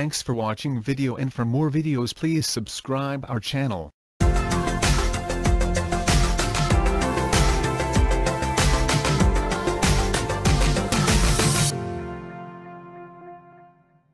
Thanks for watching video, and for more videos please subscribe our channel.